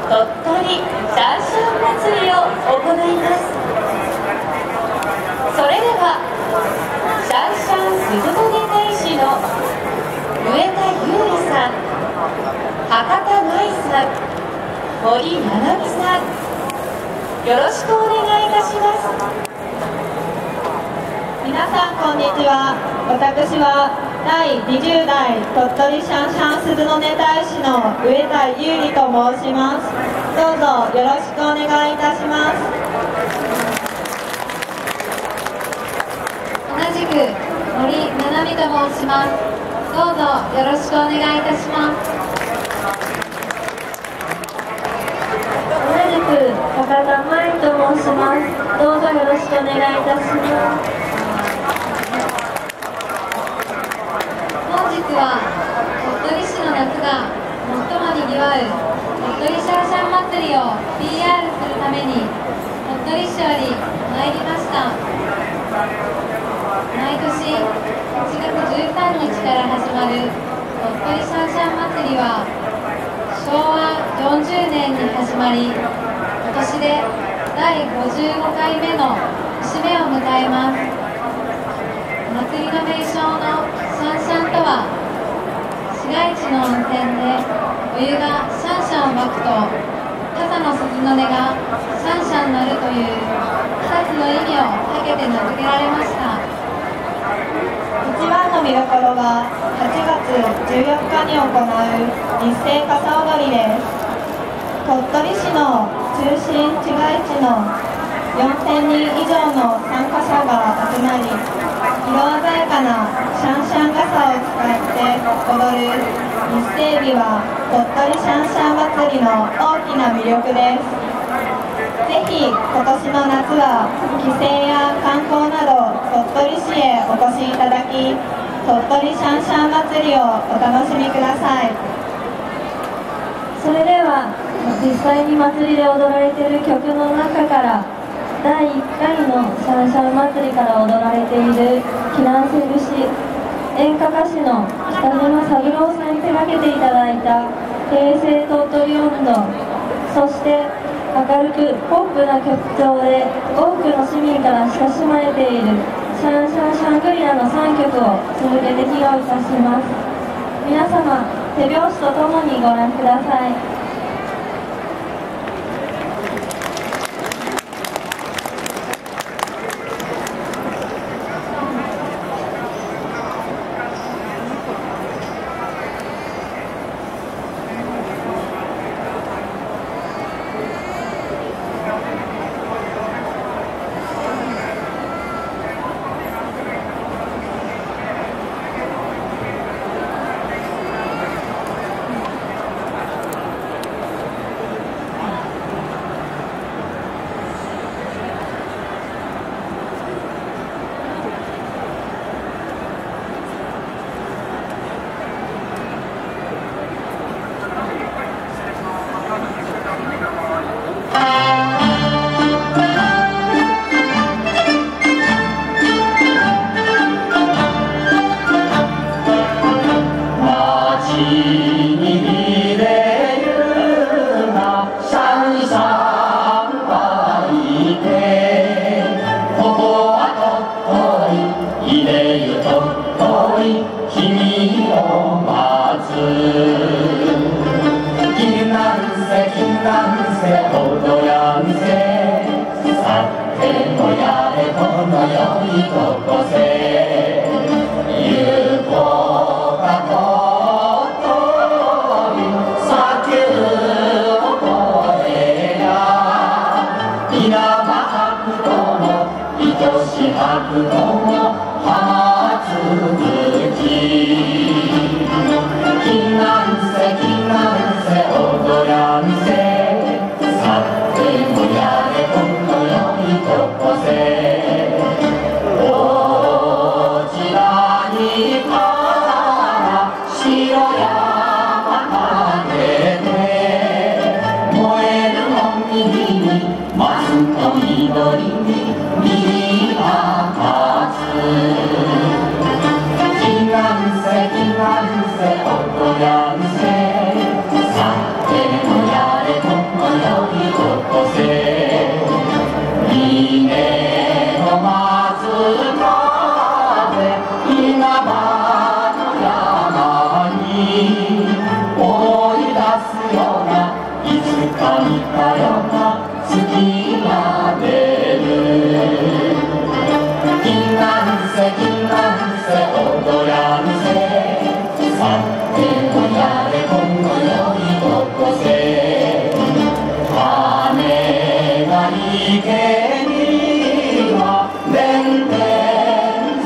鳥取シャンシャン祭りを行います。それではシャンシャン鈴の大使の上田優里さん、博多舞さん、森七海さん、よろしくお願いいたします。 皆さんこんにちは。私は第20代鳥取シャンシャン鈴の大使の上田優里と申します。どうぞよろしくお願いいたします。 同じく森七海と申します。どうぞよろしくお願いいたします。 同じく博多舞と申します。どうぞよろしくお願いいたします。 本日は鳥取市の夏が最もにぎわう鳥取シャンシャン祭りを PR するために鳥取市より参りました。毎年1月13日から始まる鳥取シャンシャン祭りは昭和40年に始まり、今年で第55回目の節目を迎えます。祭りの名称のシャンシャンとは、市街地の温泉でお湯がシャンシャンを沸くと傘の鈴の音がシャンシャン鳴るという2つの意味をかけて名付けられました。 一番の見どころは8月14日に行う日生傘踊りです。鳥取市の中心市街地の4000人以上の参加者が集まり、色鮮やかなシャンシャン傘を使って踊る日生日は鳥取シャンシャン祭りの大きな魅力です。ぜひ今年の夏は帰省や観光など鳥取市へお越しいただき、鳥取シャンシャン祭りをお楽しみください。それでは実際に祭りで踊られている曲の中から第1回のシャンシャン祭りから踊られている「避難せ節」、演歌歌手の北島三郎さんに手がけていただいた「平成鳥取音頭」、そして明るくポップな曲調で多くの市民から親しまれている「シャンシャンシャングリラ」の3曲を続けて披露いたします。皆様手拍子とともにご覧ください。 松と緑に実が立つたような月が出る。金なんせ金なんせ踊らぬせ、さてもやれこのよいとこせ。羽が池にはでんでん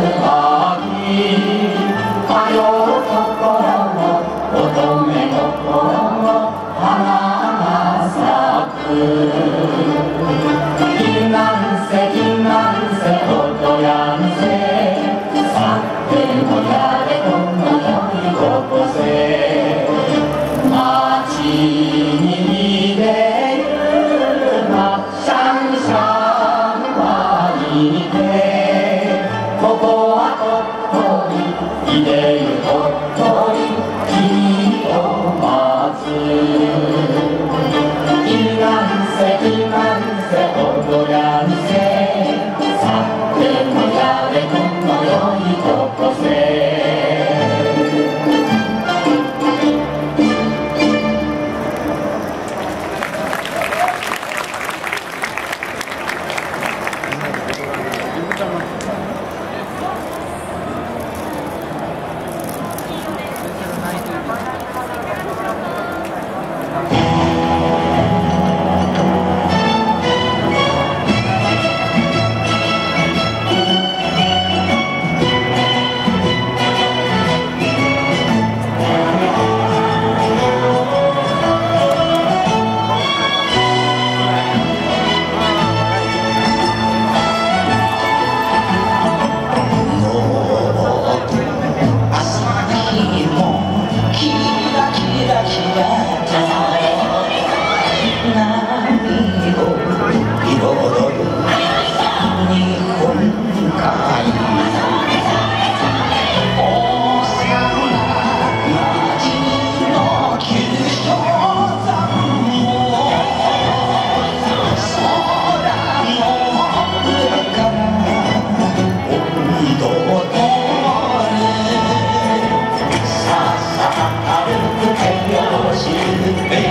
椿。かよところの乙女心の花が咲く。金なんせ金なんせ踊らぬせ、さってもやれこのよいここせ。街に入れるなシャンシャンはいて、ここは鳥取、いでゆ鳥取、君を待つ。金なんせ金なんせ踊らぬせ、さってもやれこのよいとこせ。 Hey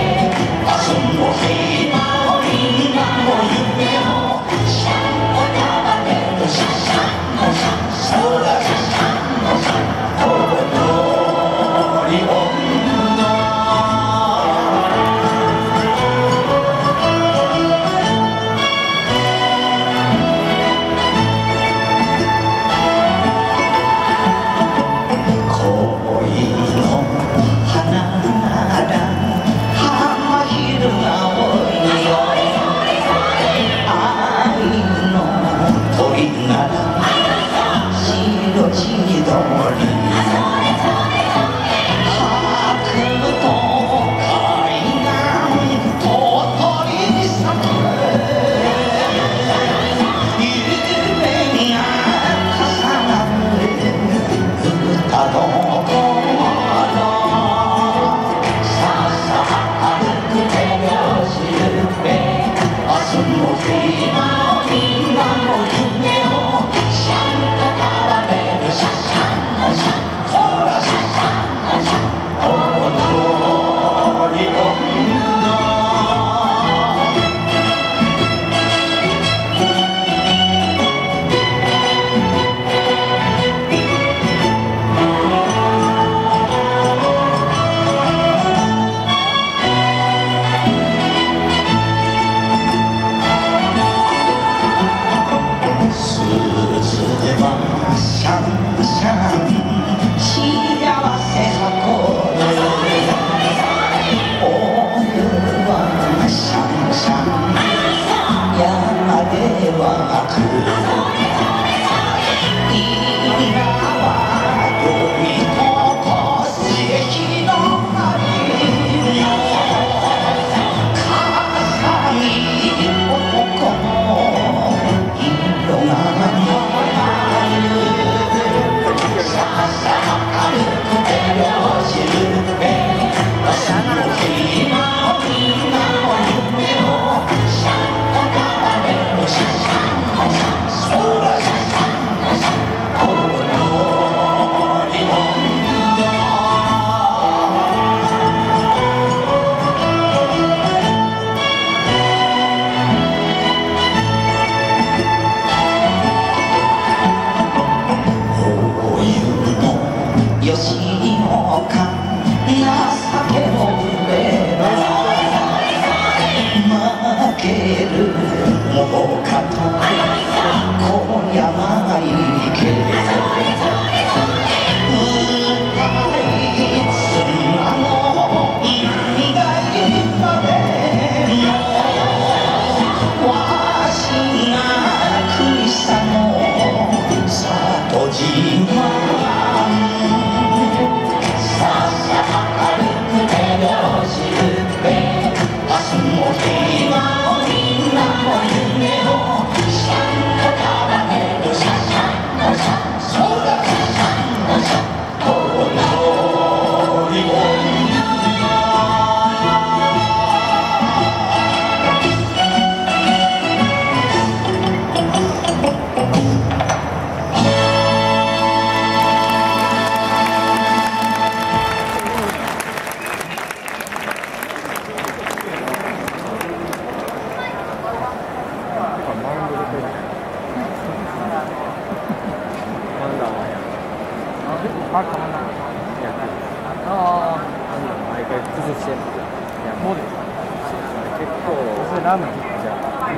ラーメンじゃあ、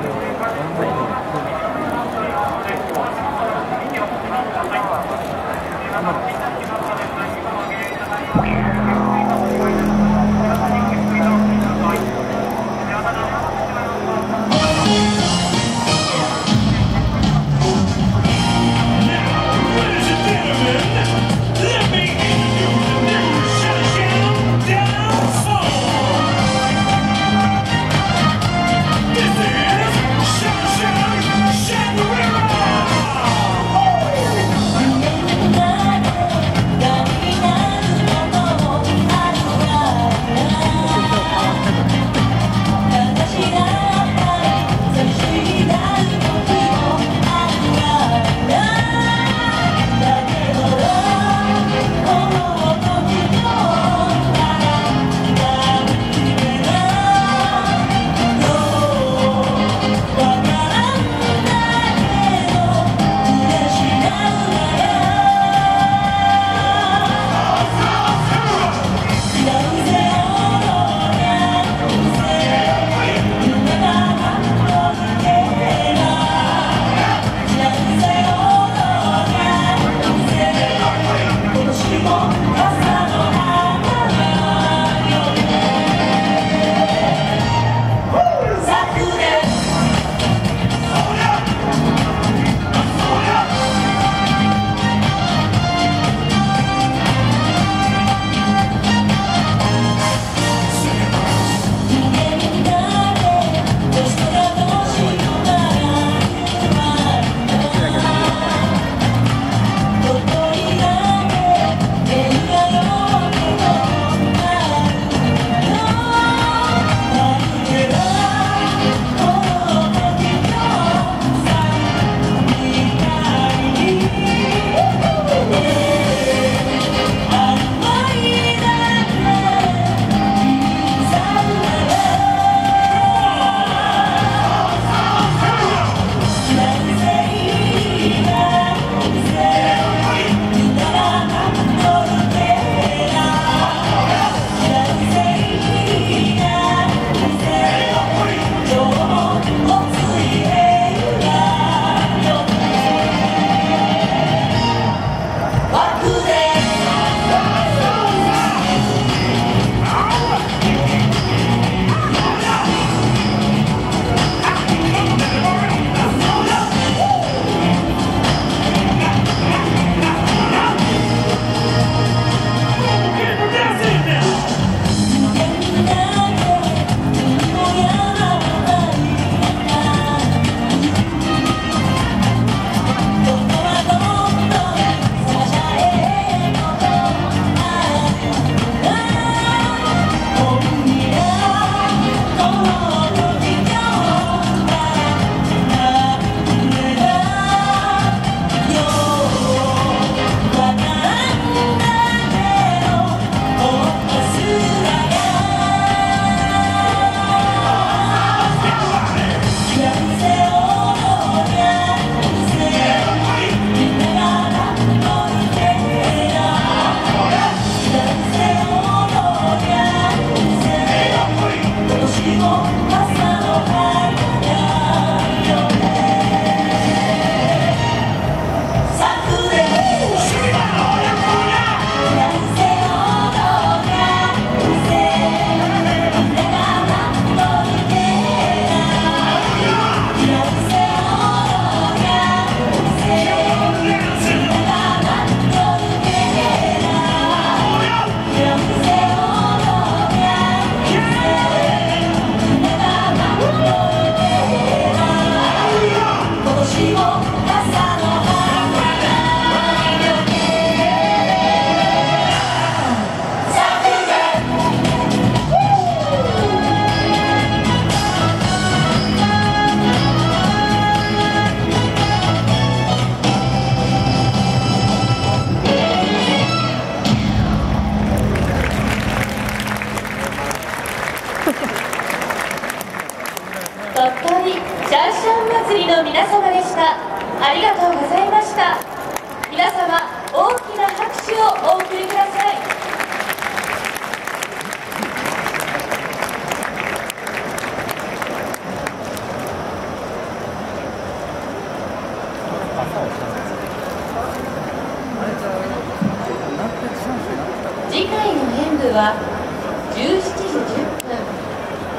鳥取シャンシャン祭りの皆様でした。ありがとうございました。皆様大きな拍手をお送りください。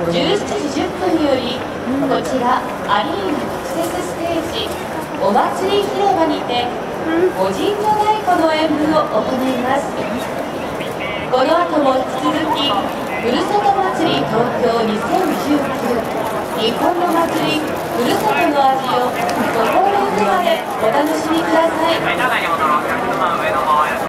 17時10分よりこちらアリーナ特設ステージお祭り広場にてお神女太鼓の演舞を行います。この後も引き続きふるさと祭り東京2019日本の祭りふるさとの味を心の奥までお楽しみください。